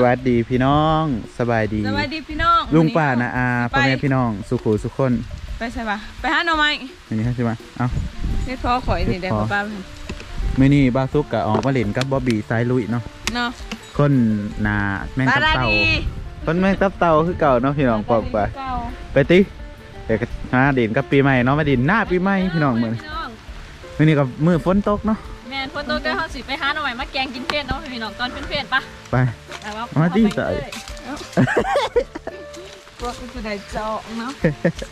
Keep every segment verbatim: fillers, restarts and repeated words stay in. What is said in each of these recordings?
วัสดีพี่น้องสบายดีสบายดีพี่น้องลุงป้านะอาพ่อแม่พี่น้องสุขุสุขคนไปใช่ปะไปหาหน่อไม้อันนี้ใช่ไหมเอ้านี่พอข่อยนี่เดี๋ยวป้าไปมื่อนี้บ้าซุกกับออกมาเล่นกับบ๊อบบี้สายลุยเนาะเนาะคนนาแม่งตับเต่าคนแม่งตับเต่าคือเก่าเนาะพี่น้องปอกไปไปติเดี๋ยวมาเด่นกับปีใหม่เนาะมาดินหน้าปีใหม่พี่น้องเหมือนมื่อนี้กับมือฝนตกเนาะแม่ฝนตกได้เขาสิไปหาหน่อไม้มาแกงกินเผ็ดเนาะพี่น้องตอนเป็นเผ็ดปะไปมาดีใจพวกกูได้เจาะเนาะ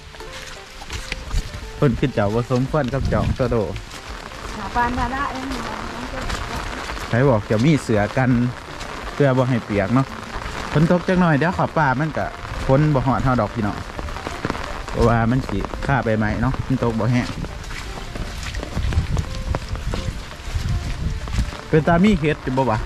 คนขึ้นเจ้าผสมควันกับเจ้าตัวโดหาปานดาได้เองใครบอกจะมีเสือกันเพื่อบ่ให้เปียกเนาะฝนตกจังหน่อยเดี๋ยวขอป่ามันกะฝนบ่หอดเท่าดอกพี่น้องเพราะว่ามันสิฆ่าไปไหมเนาะฝนตกบ่แห้งเป็นตามีเฮ็ดจะบ่วะ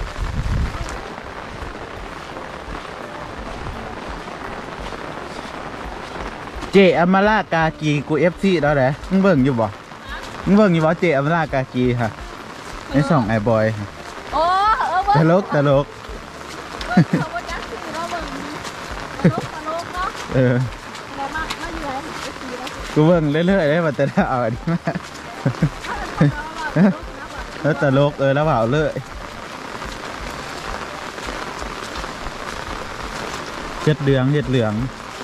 เจอมาลากากีกูเอฟซีแล้วแหละมึงเบิ่งอยู่บ่มึงเบิ่งอยู่บ่เจอมาลากากีค่ะในสองไอ้บอยโอ้เออเบิ่งตลกตลกเขาบ่จักสิเราเบิ่งตลกตลกเนาะเออเรามากมาอยู่ไหนกูเบิ่งเรื่อยๆได้มาแต่ถ้าเอาอันนี้มาแล้วตลกเออแล้วเปล่าเลยเจ็ดเหลืองเจ็ดเหลือง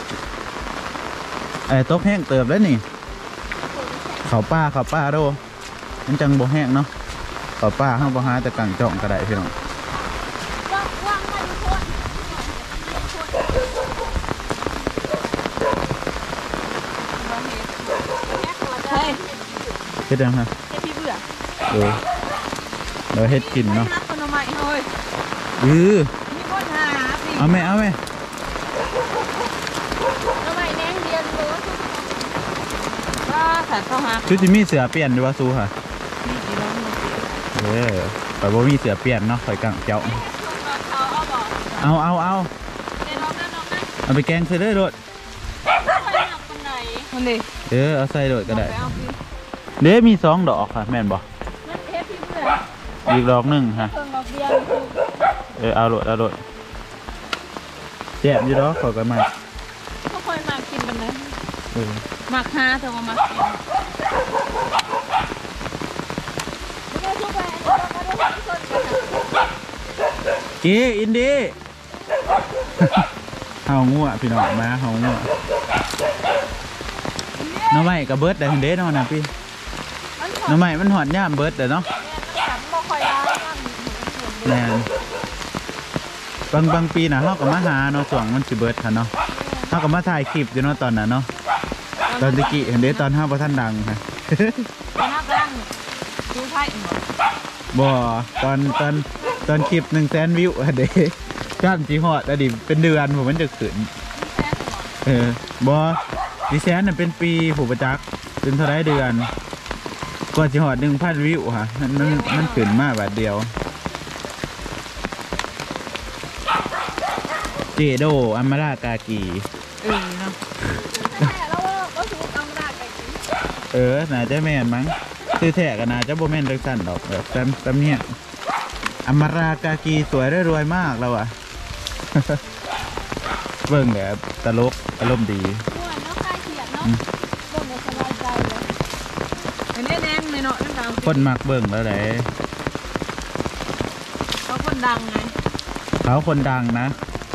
ไอ้ตกแห้งเติบแล้วนี่เขาป้าเขาป้าโดมันจังบ่แห้งเนาะเขาป้าห้างบ่หาแต่กังจ่องก็ได้พี่น้องเฮ็ดยังฮะเฮ็ดพี่เบื่อเออเราเฮ็ดกินเนาะเออเอาไหมเอาไหมชุดที่มีเสือเปลี่ยนด้วยว่าซูค่ะเออแต่ว่ามีเสือเปลี่ยนเนาะคอยกังเจ้าเอาเอาเอาเอาไปแกงใส่เลยโดดเออเอาใส่โดดก็ได้เดี๋ยวมีสองดอกค่ะแม่นบอกอีกดอกหนึ่งค่ะเออเอาโดดเอาโดดแจ่มอยู่ดอกขอกันมาเขาคอยมากินกันเลยเออมักฮาแต่ว่ามักกินกีอินดี้เฮางัวพี่น้องมาเฮางัวน้องใหม่กับเบิร์ดแต่เห็นเด้น้องนะพี่น้องใหม่มันหอดย่ามเบิร์ดแต่เนาะแน่บางบางปีนะเฮากับมาหาเนาะส่วงมันสิเบิร์ดค่ะเนาะเฮากับมาถ่ายคลิปอยู่เนาะตอนนั้นเนาะตอนตะกี้เห็นเด้ตอนห้าพระท่านดังค่ะตอนห้าดังดูไพ่บ่ตอนตอนตอนคลิปหนึ่งแสนวิวอะเด้ก้ามจีฮอดอดีตเป็นเดือนผมมันจะขึ้นเออบ่ดิแสนน่ะเป็นปีผู้ประจักษ์เป็นเท่าไรเดือนกว่าจีฮอดหนึ่งพันวิวค่ะมันมันมันขึ้นมาแบบเดียวเจโดอัมมาลากากีเออเนาะเออน่าจะแม่นมั้งคือแท้กันน่าจะโบแม่นดังสั้นดอกแบบแต้มเนี่ยอมรากากีสวยได้รวยมากแล้วอ่ะเบิ่งแบบตลกอารมณ์ดีคนมักเบิ่งแล้วไหนเขาคนดังไงเขาคนดังนะ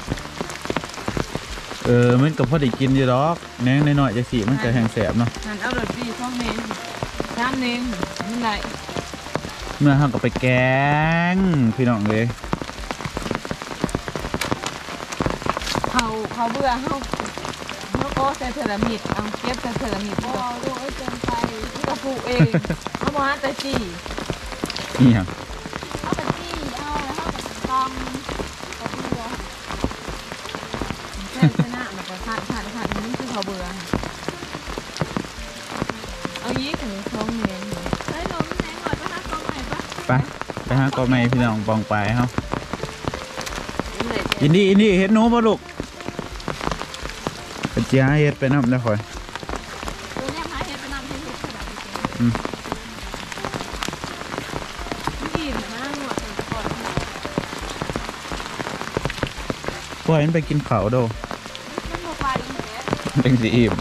เออมันกับพ่อได้กินอยู่ดอกแหนงน้อยๆจะสีมันจะแห้งแสบเนาะนั่นเอาเลยดีช่องเน้นน้ำเน้นนี่ไหนเมื่อเขาก็ไปแกงพี่น้องเลยเขาเขาเบื่อเขาเขาก็ใส่เทอร์มิดเอาเก็บใส่เทอร์มิดก็ดูไอ้เกินไปที่กระปุกเองเขาบอกว่าแต่จีนี่ฮะเขาแต่จีเอาแล้วเขาแต่ตองกระปุกแค่ชนะแบบขาดขาดขาดนี่คือเขาเบื่อเอายี่ถึงช่องเน้นเฮ้ยลงแหนหน่อยปะคะกองใหม่ปะไปไปฮะกองใหม่พี่น้องปองไปเขาอินดี้อินดี้เห็ดหนูป่ะลูกเป็นเจ้าเห็ดไปน้ำได้ค่อยตัวนี้หาเห็ดไปน้ำเห็ดขนาดนี้นี่นะหนวดก่อนปล่อยมันไปกินข้าวโดมันบ่ไปแหมเป็นสีอิ่ม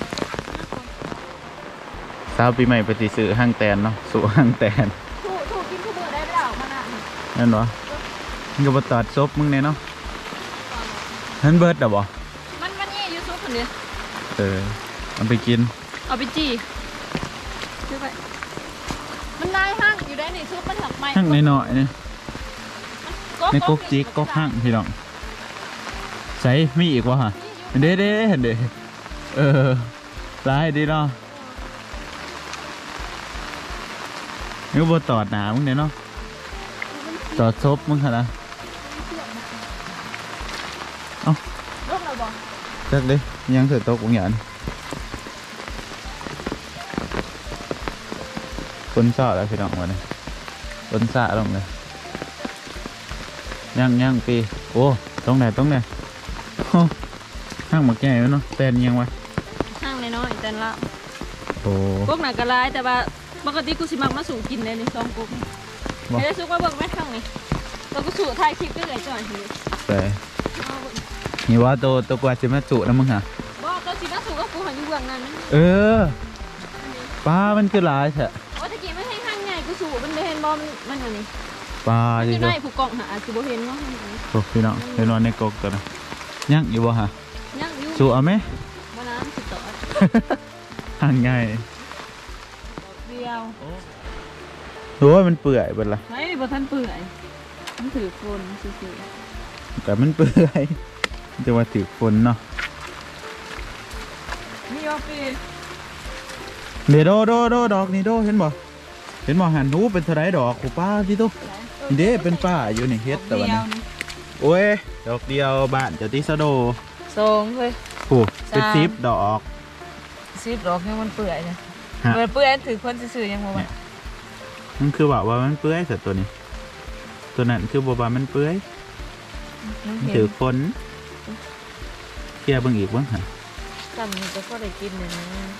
สาวปีใหม่ไปสิซื้อห้างแตนเนาะสู่ห้างแตนถูกถูกกินทุกมื้อได้แล้วมันน่ะนั่นวะมันก็บตัดซบมึงเนี่ยเนาะนั่นเบิร์ดอ่ะบ่มันมันนี่อยู่ซุปคนเดียวเออเอาไปกินเอาไปจี้ซื้อไปมันนายห้างอยู่ได้นี่ซุปมันหักไม้ห้างน้อยๆนี่ในกกจิกกกห้างพี่น้องใส่มีอีกวะฮะเด้เด้เห็นเด้เออร้ายดีเนาะนี่ก็บตอดหนามึงเนี่ยเนาะตอดซบมึงค่ะนะเอ้าลงแล้วบ่จักดิยังเสือตกบางอย่างคนซ่าแล้วพี่น้องวันนี้คนซ่าลงเลยยังยังปีโอ้ตรงไหนตรงไหนโอ้ห้างหมักใหญ่เนาะแตนยังวะห้างน้อยๆแต่ละโอ้กกหนักกระไรแต่ว่าปกติกูสิมักมาสู่กินเลยในซองกกไม่ได้ซุกว่าเบิ่งแม่ข้างนี่เราก็สู่ถ่ายคลิปก็เลยจ่อยเห็นแต่นี่ว่าตัวตัวกว่าจะมาจุนะมึงฮะบอกก็สิมาสู่ก็กูหันอยู่เบื้องนั้นเออปลามันคือหลายแท้โอ้ตะกี้มันให้ห้างใหญ่กูสู่มันเห็นบ่มันมันอันนี้ปลามันอจริยู่งในผู้กองหาสิบ่เห็นเนาะๆโอ้พี่น้องไปนอนในกกกันนะยังอยู่บ่ฮะยังอยู่จุเอาไหมบ่น้ำสิต่อห่างง่ายเดียวโอ้ยมันเปื่อยเบิดละไม่บ่ทันเปื่อยมันถือโฟนซื่อแต่มันเปื่อยจะว่าถือฝนเนาะๆนี่ว่าปีเดี๋ยวโดโดโดดอกนี่โดเห็นบ่เห็นบ่หันหูเป็นเท่าไรดอกกูป้าที่ตุ๊นี่เด้เป็นป้าอยู่นี่เฮ็ดแต่วันนี้โอ้ยดอกเดียวบ้านเจ้าที่สะโดสองเฮ้ยโอ้เป็นซิปดอกสิบดอกยังมันเปื่อยนะฮะมันเปื่อยถือคนซื่อๆยังบ่ว่ามันคือว่าว่ามันเปื่อยแต่ตัวนี้ ตัวนั้นคือบัวบามันเปื่อยมันถือคนเกี่ยเบิ่งอีกบ้างฮะจำนี่ก็พอได้กินเลยนะ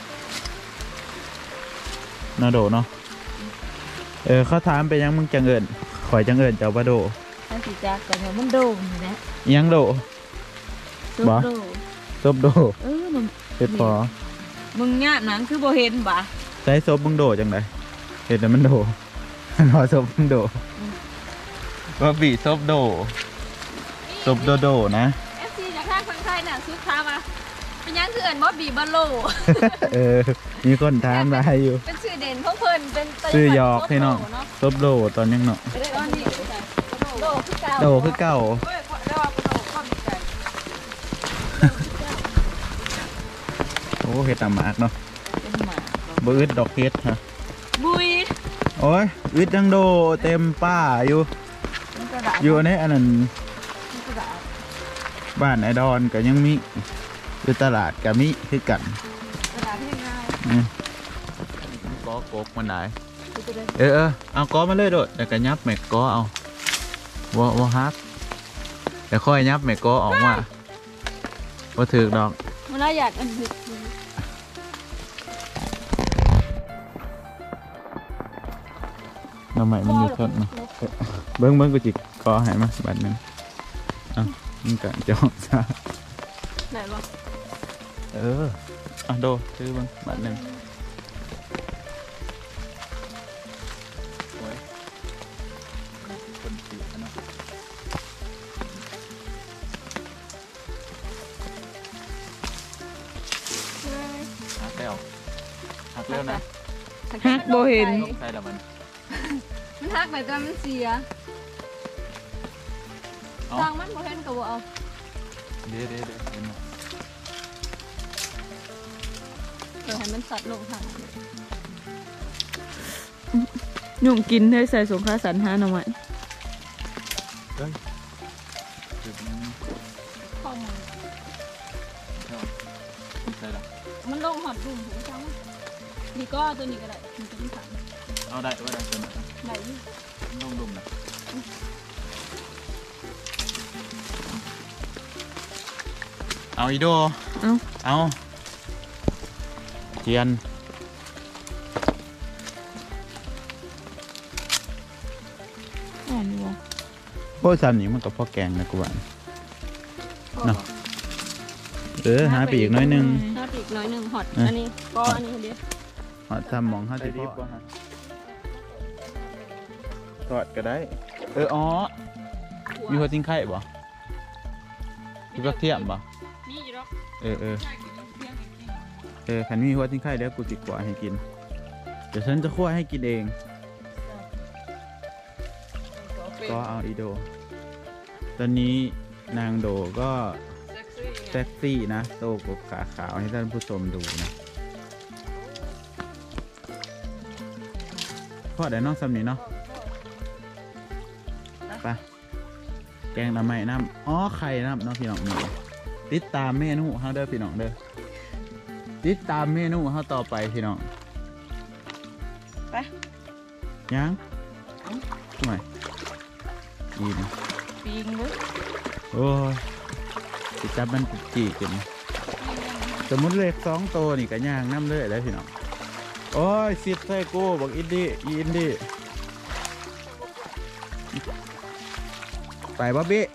นาโดเนาะเออเขาถามไปยังมึงจังเอิญข่อยจังเอิญเจ้าปลาโดถ้าสิจักกันมันโด่งนะอิหยังโดซุปบ่โด่ซบโดเออมันเฮ็ดพอมึงงามหนังคือบ่เห็นบ่ะใช้ซบมึงโดจังไดเห็ดแต่มันโดรอซบมึงโดว่าบีซบโดซบโดโดนะเอฟซีจากทางคนไทยน่ะซุปท้ามาเป็นยังคือเอิ้นบ่บีบัลโลเออมีคนถามมาอยู่เป็นชื่อเด่นของเพิ่นเป็นซื้อหยอกให้น้องซบโดตอนยังเนาะตอนนี้โดคือเก่าโดคือเก่าเฮ้ยเรียกว่าโดความดีใจโอ้เฮ็ดตามหมากเนาะเป็นหมาบ่อึดดอกเฮ็ดฮะบุยโอ้ยอึดจังโดเต็มป้าอยู่มันกระดาษอยู่ในอันนั้นมันกระดาษบ้านไอดอนก็ยังมีอยู่ตลาดก็มีคือกันกระดาษที่ง่ายนี่กอกกมันได้คือจะได้เออเออเอากอมาเลยโดดแต่ก็ยับแม็กกอเอาว่าว่าฮักแต่ค่อยยับแม็กกอออกมาว่าถือดอกเวลาอยากอันดึกน้ำใหม่มันอยู่ทนเนาะเบิ้งเบิ้งกูจิกกอให้มาบัดหนึงอ่ะมันก็จะออกซะไหนบ่เอออ่ะโดซื้อเบิ้งบัดหนึงโอ้ยคนสีเนาะหักแล้วหักแล้วนะฮักบ่เห็นใช่แล้วมันมันฮักไปตอนมันเสียเอาทางมันบ่เห็นก็บ่เอาเดี๋ยวเดี๋ยวเดี๋ยวเห็นไหมเดี๋ยวให้มันสัตว์ลงทางยุ่งกินให้ใส่สงคราสันหาหน่อไม้เฮ้ยจุดนี้ข้อมือใช่แล้วมันลงหอดดุ่มหูจังนี่ก็ตัวนี้ก็ได้มันจะมีสามเอาได้ว่าได้ตัวนั้นไหนอยู่นุ่มดุมๆนะเอาอีโดเอาเอาเทียนอ่อนอยู่บ่โอ้ยสันนี่มันกับพ่อแกงนะกูว่าเนาะเออหาไปอีกน้อยหนึงถ้าปีกน้อยหนึ่งหอดอ่ะอันนี้ก็อันนี้เดียวหอดทำหมองห้าสิบทอดก็ได้ เอออ๋อมีหัวจิ้งไข่บ่มีกระเทียมบ่นี่อยู่หรอกเออเออเออขันมีหัวจิ้งไข่เดี๋ยวกูจิกกว่าให้กินเดี๋ยวฉันจะคั่วให้กินเอง ก็เอาอีโด ตอนนี้นางโดก็เซ็กซี่นะโตกบขาขาวให้ท่านผู้ชมดูนะพอได้น้องซ้ำนี้เนาะไปแกงน้ำไหม้น้ำอ๋อไข่น้ำเนาะพี่น้องนี่ติดตามเมนูเขาเด้อพี่น้องเด้อติดตามเมนูเขาต่อไปพี่น้องไปยังทำไมยินปีงเลยโอ้ยสิจับมันจีกินสมมุติเลขสองตัวนี่ก็ย่างน้ำเลยแล้วพี่น้องโอ้ยสิบใส่กูบอกอินดี้อีอินดี้ไปบ๊อบบี้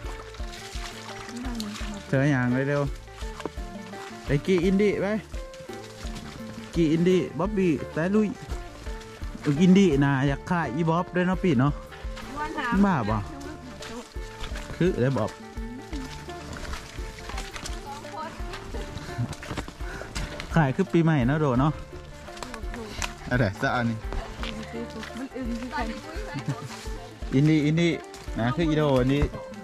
เธออย่างเร็วๆไปกี่อินดี้ไปกี่อินดี้บ๊อบบี้แต่ลุยอินดี้นะอยากฆ่าอีบ๊อบด้วยเนาะปีเนาะบ้าบ่คือได้บ๊อบขายคือปีใหม่เนาะโดเนาะอะไรสักอันนี้มันอึ้งที่กันอินดี้อินดี้นะคืออีโดอันนี้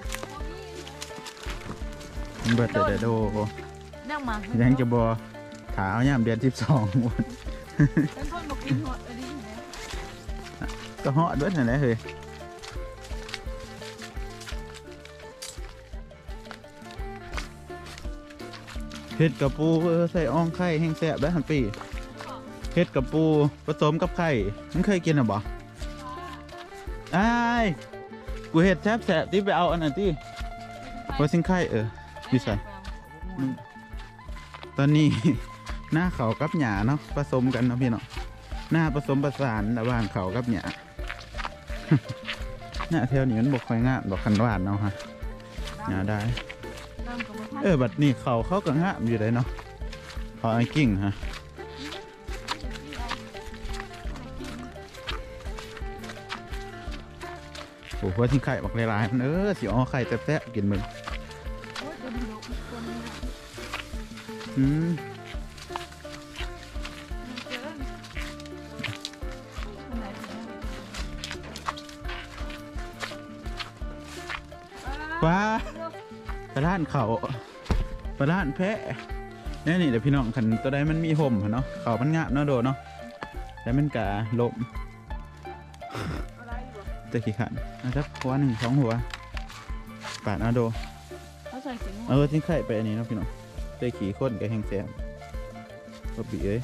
มันเบิดแต่โดนั่งมายังจะบอถาเอาย่ามเดือนสิบสองวันเป็นคนบอกกินหอดอันนี้นะก็เหาะด้วยนั่นแหละเฮ้ยเห็ดกับปูเออใส่อ่องไข่แห้งแซ่บได้ทันปีเห็ดกับปูผสมกับไข่มึงเคยกินหรือเปล่าไอ้ายกูเห็ดแซ่บแซ่บที่ไปเอาอันนั้นที่ว่าซิงไข่เออพี่ใส่ตอนนี้ หน้าเขากับหญ้าเนาะผสมกันเนาะพี่เนาะหน้าผสมประสานระหว่างเขากับหญ้า หน้าแถวนี้มันบกค่อยงามดอกคันหวานเนาะฮะหญ้าได้ เออบัดนี้เขาเขาก็งามอยู่เลยเนาะเขาไอ้กิ่งฮะโอ้โหทิ้งไข่บักหลายๆมันเออสิอ๋อไข่แซ่บๆกินมึงอืมว้าปลาล้านเขาปลาล้านแพะนี่นี่เดี๋ยวพี่น้องคันตัวใดมันมีห่มเนาะเขามันงามเนาะโดเนาะแต่มันกะลมจะกี่ขันนะครับหัวหนึ่งสองหัวปาดเอาโดเขาใส่ขิงเออทิ้งไข่ไปอันนี้เนาะพี่น้องเตะขี่ข้นกับแห้งแซมก็บีเอ้ย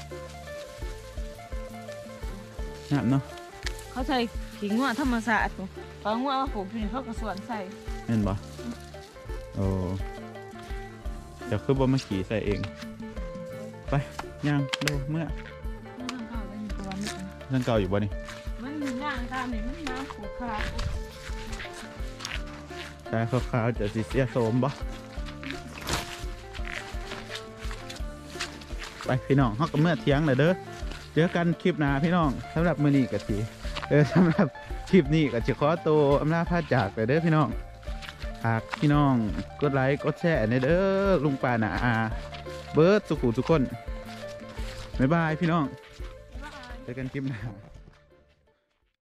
งามเนาะเขาใส่ขิงว่าธรรมศาสตร์เขาว่าว่าผมเป็นเขากระสวนใส่เห็นปะโอ้เดี๋ยวคือบ่มาขี่ใส่เองไปย่างโดเมื่อไม่ต้องเข้าไปในตัวนี่นั่นเก่าอยู่บ่นี่มันมีย่างตามนี่มันน้ำขูดขาแต่ขาวๆจะสีเสียโสมบ่ไปพี่น้องเขาก็เมื่อเที่ยงเลยเด้อเจอกันคลิปหน้าพี่น้องสำหรับมื้อนี้ก็สิเออสำหรับคลิปนี้ก็จะขอตัวอำลาพาจากไปเด้อพี่น้องหากพี่น้องกดไลค์กดแชร์ในเด้อลุงป่าหนาอาเบิร์ดสุขุทุกคนบ๊ายบายพี่น้องเจอกันคลิปหน้า